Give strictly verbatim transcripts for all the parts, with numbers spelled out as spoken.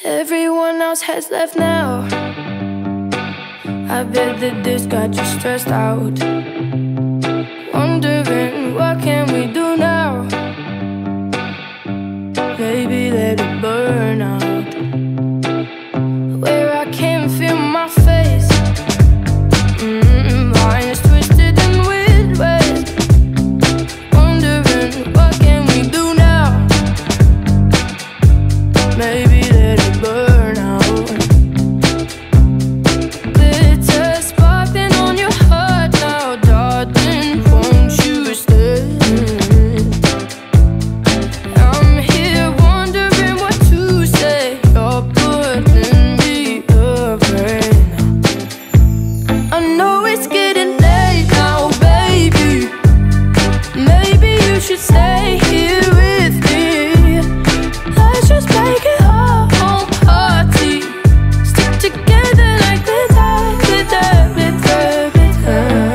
Everyone else has left now. I bet that this got you stressed out, wondering what can we do now. Maybe let it burn out, where I can't feel my face. mm, Mine is twisted in weird ways, wondering what can we do now. Maybe let it burn out. Glitter sparkling on your heart now, darling, won't you stay? I'm here wondering what to say. You're putting me afraid. I know it's getting late now, baby. Maybe you should stay here with me. Let's just make it our own party. Stick together like glitter, glitter, glitter, glitter.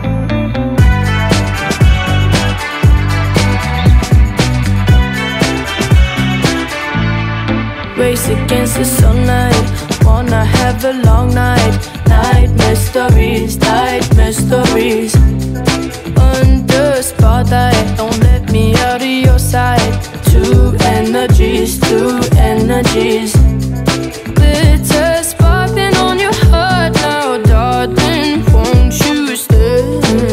Race against the sunlight, wanna have a long night. Night mysteries, night mysteries. Under spotlight, don't let me out of your sight. Two energies, two energies. Glitter sparkling on your heart now, darling, won't you stay?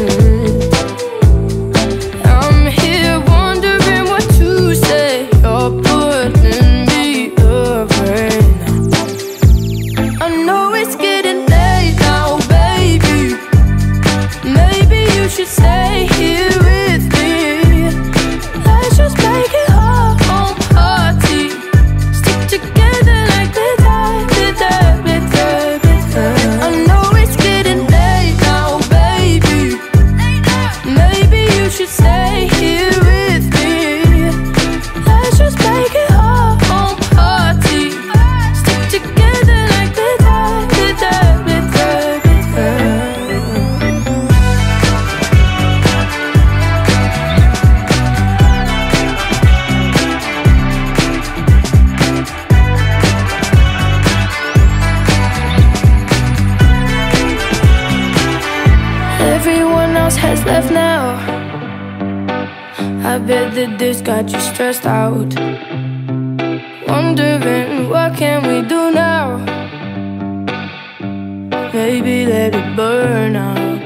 I'm here wondering what to say. You're putting me afraid. I know it's getting late now, baby. Maybe you should stay here with me. Let's just make it our own party. Stick together like glitter, glitter, glitter, glitter. I know it's getting late now, baby. Maybe you should stay here with me. Let's just make it our own party. Stick together like glitter, glitter, glitter, glitter. Everyone else has left now. I bet that this got you stressed out, wondering what can we do now. Maybe let it burn out.